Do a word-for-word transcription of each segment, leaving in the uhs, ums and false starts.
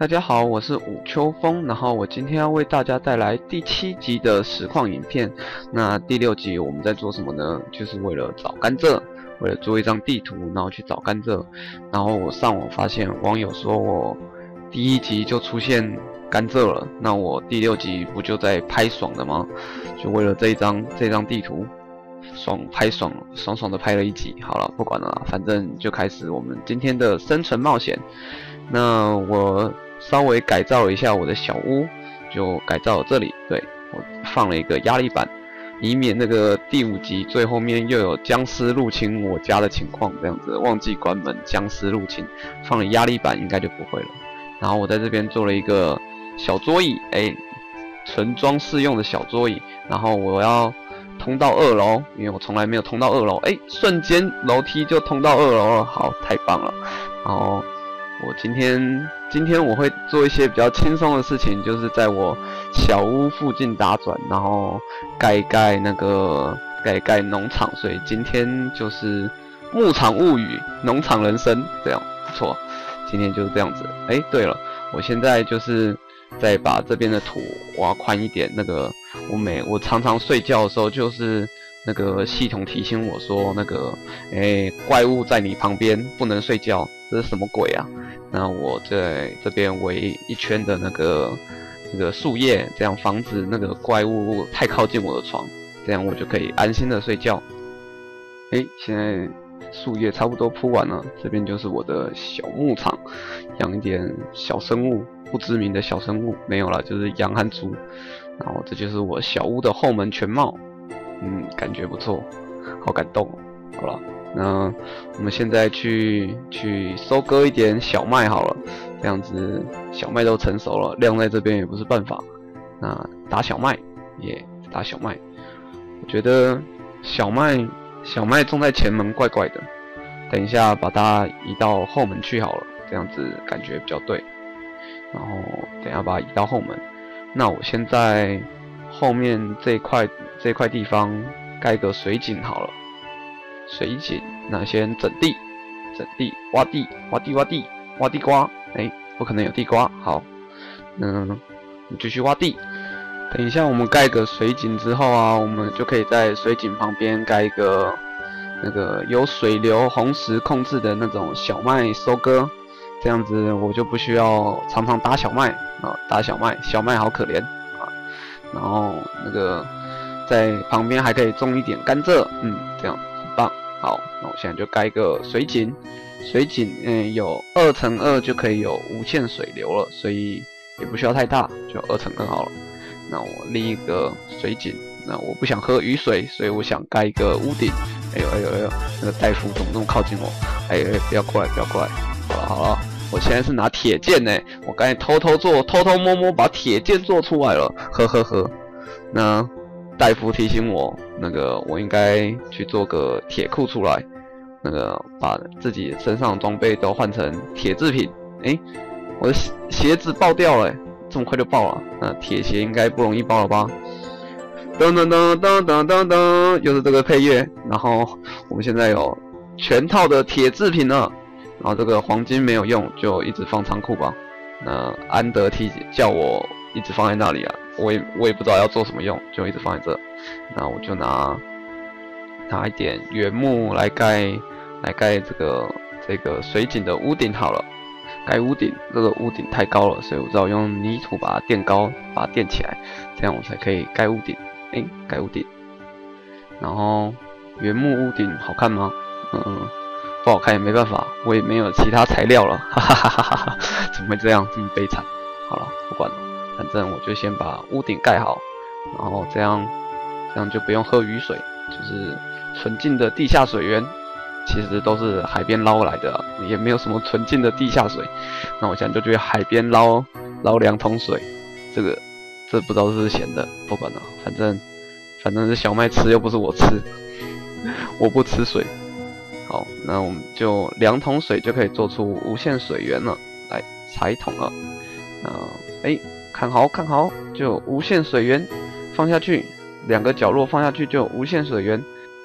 大家好，我是武秋风，然后我今天要为大家带来第七集的实况影片。那第六集我们在做什么呢？就是为了找甘蔗，为了做一张地图，然后去找甘蔗。然后我上网发现网友说我第一集就出现甘蔗了，那我第六集不就在拍爽的吗？就为了这一张这张地图，爽拍爽爽爽的拍了一集。好了，不管了啦，反正就开始我们今天的生存冒险。那我稍微改造了一下我的小屋，就改造了这里。对，我放了一个压力板，以免那个第五集最后面又有僵尸入侵我家的情况，这样子忘记关门，僵尸入侵，放了压力板应该就不会了。然后我在这边做了一个小桌椅，哎，纯装饰用的小桌椅。然后我要通到二楼，因为我从来没有通到二楼，哎，瞬间楼梯就通到二楼了，好，太棒了。然后我今天今天我会做一些比较轻松的事情，就是在我小屋附近打转，然后盖一盖那个盖一盖农场，所以今天就是牧场物语、农场人生，这样不错。今天就是这样子。哎，对了，我现在就是再把这边的土挖宽一点。那个我每我常常睡觉的时候，就是那个系统提醒我说，那个哎怪物在你旁边，不能睡觉，这是什么鬼啊？那我在这边围一圈的那个那个树叶，这样防止那个怪物太靠近我的床，这样我就可以安心的睡觉。哎，现在树叶差不多铺完了，这边就是我的小牧场，养一点小生物，不知名的小生物，没有啦，就是羊和猪。然后这就是我小屋的后门全貌，嗯，感觉不错，好感动。好了。那我们现在去去收割一点小麦好了，这样子小麦都成熟了，晾在这边也不是办法。那打小麦，也打小麦。我觉得小麦小麦种在前门怪怪的，等一下把它移到后门去好了，这样子感觉比较对。然后等一下把它移到后门。那我现在后面这一块这一块地方盖个水井好了。水井，那先整地，整地，挖地，挖地，挖地，挖地瓜。哎，不可能有地瓜。好，嗯，我们继续挖地。等一下我们盖个水井之后啊，我们就可以在水井旁边盖一个那个有水流洪石控制的那种小麦收割，这样子我就不需要常常打小麦啊，打小麦，小麦好可怜啊。然后那个在旁边还可以种一点甘蔗，嗯，这样很棒。好，那我现在就盖一个水井，水井嗯有二乘二就可以有无限水流了，所以也不需要太大，就二乘二好了。那我立一个水井，那我不想喝雨水，所以我想盖一个屋顶。哎呦哎呦哎呦，那个大夫怎么那么靠近我？哎哎，不要过来不要过来！好了好了，我现在是拿铁剑呢，我刚才偷偷做偷偷摸摸把铁剑做出来了，呵呵呵。那大夫提醒我，那个我应该去做个铁库出来，那个把自己身上的装备都换成铁制品。哎，我的鞋子爆掉了，这么快就爆了？那铁鞋应该不容易爆了吧？噔噔噔噔噔噔噔，又是这个配乐。然后我们现在有全套的铁制品了，然后这个黄金没有用，就一直放仓库吧。那安德提叫我一直放在那里啊。我也我也不知道要做什么用，就一直放在这。那我就拿拿一点原木来盖来盖这个这个水井的屋顶好了。盖屋顶，这个屋顶太高了，所以我只好用泥土把它垫高，把它垫起来，这样我才可以盖屋顶。哎，盖屋顶。然后原木屋顶好看吗？嗯，不好看也没办法，我也没有其他材料了，哈哈哈哈哈哈！怎么会这样，这么悲惨？好了，不管了。反正我就先把屋顶盖好，然后这样这样就不用喝雨水，就是纯净的地下水源，其实都是海边捞来的，也没有什么纯净的地下水。那我现在就去海边捞捞两桶水，这个这不知道是不是咸的，不管了，反正反正是小麦吃又不是我吃，我不吃水。好，那我们就两桶水就可以做出无限水源了，来插一桶了。那哎。看好看好，就有无限水源放下去，两个角落放下去就有无限水源。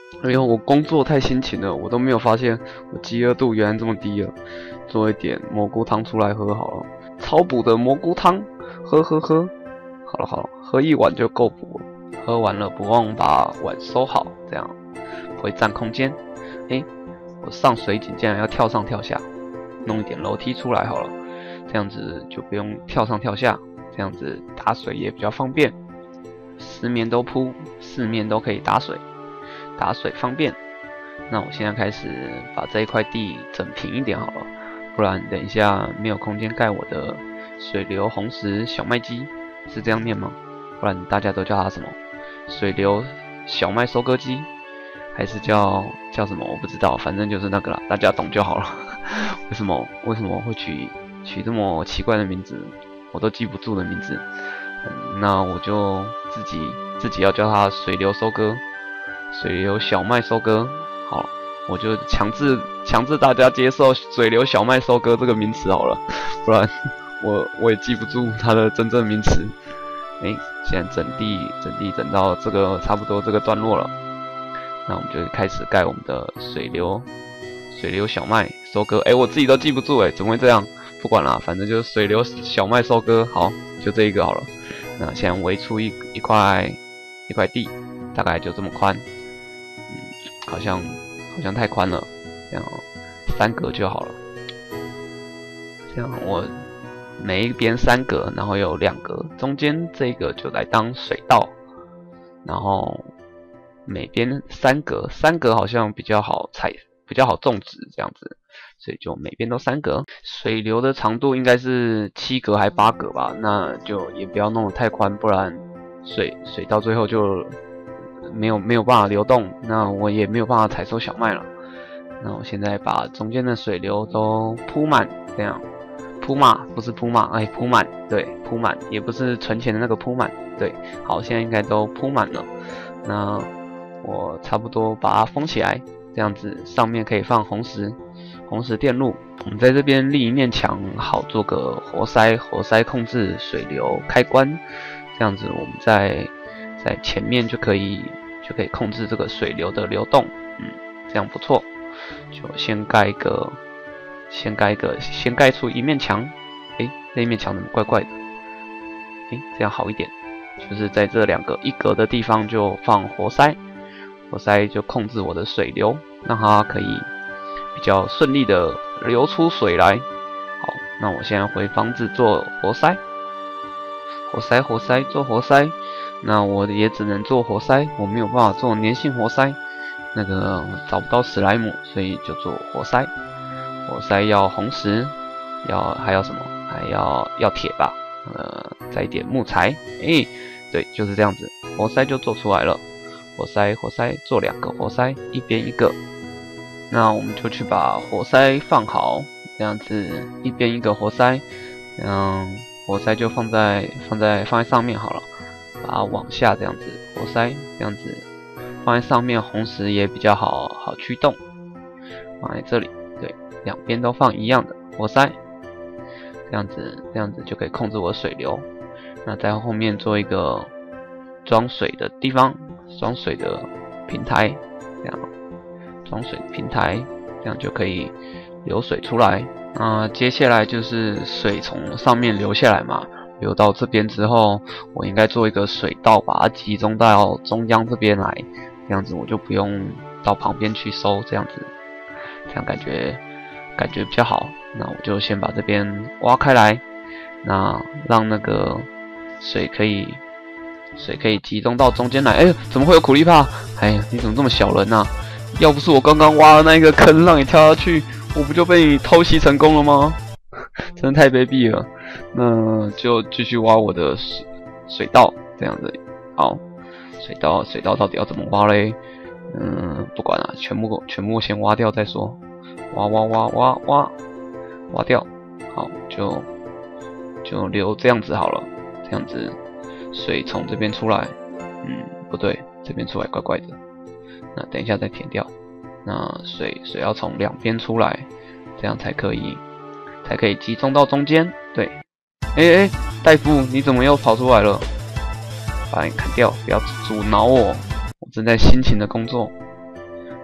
哎呦，我工作太辛勤了，我都没有发现我饥饿度原来这么低了。做一点蘑菇汤出来喝好了，超补的蘑菇汤，喝喝喝。好了好了，喝一碗就够补了。喝完了不忘把碗收好，这样不会占空间。哎，我上水井竟然要跳上跳下，弄一点楼梯出来好了，这样子就不用跳上跳下，这样子打水也比较方便。四面都铺，四面都可以打水，打水方便。那我现在开始把这一块地整平一点好了，不然等一下没有空间盖我的水流红石小麦机，是这样念吗？不然大家都叫它什么？水流小麦收割机，还是叫叫什么？我不知道，反正就是那个啦，大家懂就好了。为什么为什么会取取这么奇怪的名字，我都记不住的名字？嗯、那我就自己自己要叫它水流收割，水流小麦收割。好，我就强制强制大家接受水流小麦收割这个名词好了，不然我我也记不住它的真正名词。哎，现在整地整地整到这个差不多这个段落了，那我们就开始盖我们的水流水流小麦收割。哎，我自己都记不住哎，怎么会这样？不管啦，反正就是水流小麦收割。好，就这一个好了。那现在围出一一块一块地，大概就这么宽。嗯，好像好像太宽了，这样三格就好了。这样我每一边三格，然后有两格，中间这个就来当水道，然后每边三格，三格好像比较好采，比较好种植这样子，所以就每边都三格。水流的长度应该是七格还八格吧，那就也不要弄得太宽，不然水水到最后就没有没有办法流动，那我也没有办法采收小麦了。那我现在把中间的水流都铺满，这样。铺满不是铺满，哎，铺满，对，铺满，也不是存钱的那个铺满，对，好，现在应该都铺满了。那我差不多把它封起来，这样子上面可以放红石，红石电路。我们在这边立一面墙，好做个活塞，活塞控制水流开关，这样子我们在在前面就可以就可以控制这个水流的流动，嗯，这样不错。就先盖一个。先盖一个，先盖出一面墙。哎，那一面墙怎么怪怪的？哎，这样好一点。就是在这两个一格的地方就放活塞，活塞就控制我的水流，让它可以比较顺利的流出水来。好，那我现在回房子做活塞，活塞活塞做活塞。那我也只能做活塞，我没有办法做粘性活塞，那个找不到史莱姆，所以就做活塞。活塞要红石，要还要什么？还要要铁吧？呃，再一点木材。哎，对，就是这样子，活塞就做出来了。活塞，活塞做两个活塞，一边一个。那我们就去把活塞放好，这样子一边一个活塞，嗯，活塞就放在放在放在上面好了，把它往下这样子，活塞这样子放在上面，红石也比较好好驱动，放在这里。对，两边都放一样的活塞，这样子这样子就可以控制我的水流。那在后面做一个装水的地方，装水的平台，这样装水的平台，这样就可以流水出来。那接下来就是水从上面流下来嘛，流到这边之后，我应该做一个水道，把它集中到中央这边来，这样子我就不用到旁边去收，这样子。这样感觉感觉比较好，那我就先把这边挖开来，那让那个水可以水可以集中到中间来。哎，怎么会有苦力怕？哎呀，你怎么这么小人啊？要不是我刚刚挖的那一个坑让你跳下去，我不就被你偷袭成功了吗？真的太卑鄙了。那就继续挖我的水水道，这样子。好，水道水道到底要怎么挖嘞？嗯，不管了，全部全部先挖掉再说。挖挖挖挖挖挖掉，好，就就留这样子好了。这样子水从这边出来，嗯，不对，这边出来怪怪的。那等一下再填掉。那水水要从两边出来，这样才可以才可以集中到中间。对，哎哎，大夫，你怎么又跑出来了？把你砍掉，不要阻挠我。我正在辛勤的工作。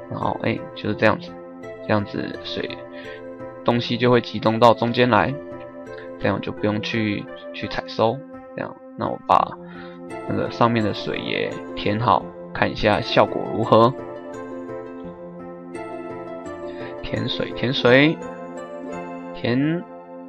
然后哎、欸、就是这样子，这样子水东西就会集中到中间来，这样就不用去去采收。这样，那我把那个上面的水也填好，看一下效果如何。填水，填水，填，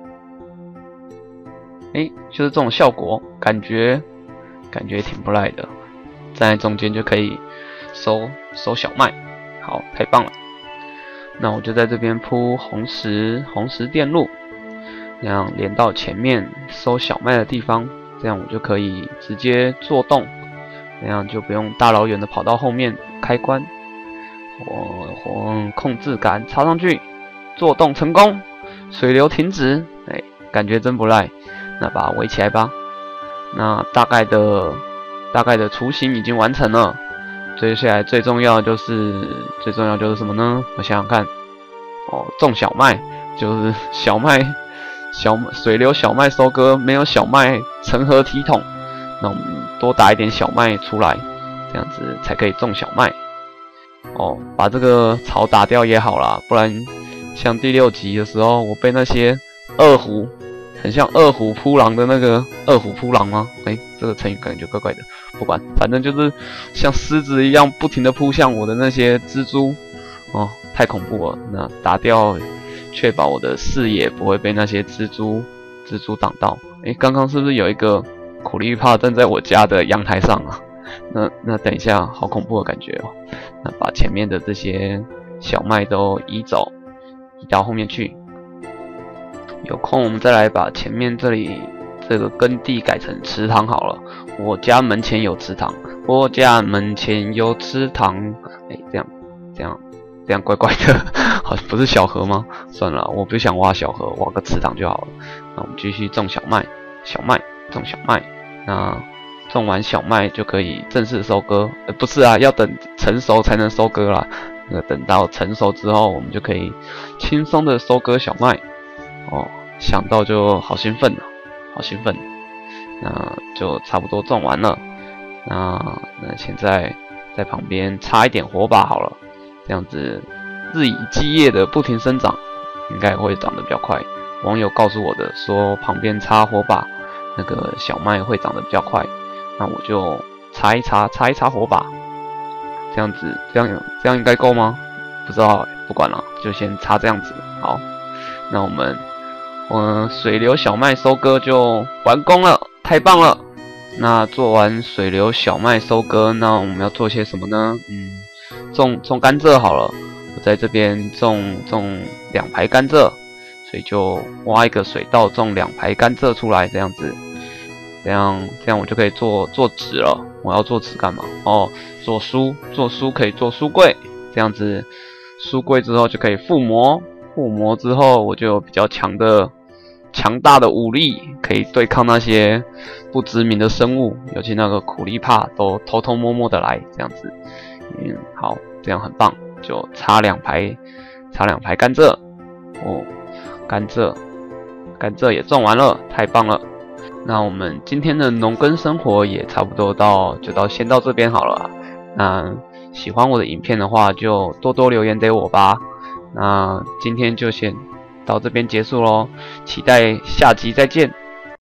哎、欸，就是这种效果，感觉感觉挺不赖的。站在中间就可以收收小麦，好，太棒了。那我就在这边铺红石红石电路，这样连到前面收小麦的地方，这样我就可以直接做洞，这样就不用大老远的跑到后面开关。我我控制杆插上去，做洞成功，水流停止，哎，感觉真不赖。那把它围起来吧。那大概的大概的雏形已经完成了。接下来最重要就是最重要就是什么呢？我想想看，哦，种小麦就是小麦小水流小麦收割，没有小麦成何体统？那我们多打一点小麦出来，这样子才可以种小麦。哦，把这个草打掉也好啦，不然像第六集的时候，我被那些二虎，很像二虎扑狼的那个二虎扑狼吗？哎，这个成语感觉怪怪的。不管，反正就是像狮子一样不停的扑向我的那些蜘蛛，哦，太恐怖了。那打掉，确保我的视野不会被那些蜘蛛蜘蛛挡到。哎，刚刚是不是有一个苦力怕站在我家的阳台上啊？那那等一下，好恐怖的感觉哦。那把前面的这些小麦都移走，移到后面去。有空我们再来把前面这里这个耕地改成池塘好了。我家门前有池塘，我家门前有池塘。哎，这样这样这样怪怪的，好像不是小河吗？算了，我不想挖小河，挖个池塘就好了。那我们继续种小麦，小麦种小麦。那种完小麦就可以正式收割，呃，不是啊，要等成熟才能收割啦。那等到成熟之后，我们就可以轻松的收割小麦。哦，想到就好兴奋啊，好兴奋。那就差不多种完了。那那现在在旁边插一点火把好了，这样子日以继夜的不停生长，应该会长得比较快。网友告诉我的说，旁边插火把，那个小麦会长得比较快。那我就插一插，插一插火把，这样子，这样这样应该够吗？不知道，不管了，就先插这样子。好，那我们，嗯，水流小麦收割就完工了，太棒了。那做完水流小麦收割，那我们要做些什么呢？嗯，种种甘蔗好了。我在这边种种两排甘蔗，所以就挖一个水稻，种两排甘蔗出来，这样子。这样这样我就可以做做纸了。我要做纸干嘛？哦，做书，做书可以做书柜。这样子，书柜之后就可以附魔，附魔之后我就有比较强的、强大的武力，可以对抗那些不知名的生物，尤其那个苦力怕都偷偷摸摸的来，这样子。嗯，好，这样很棒。就插两排，插两排甘蔗。哦，甘蔗，甘蔗也种完了，太棒了。那我们今天的农耕生活也差不多到，就到先到这边好了。那喜欢我的影片的话，就多多留言给我吧。那今天就先到这边结束咯，期待下集再见。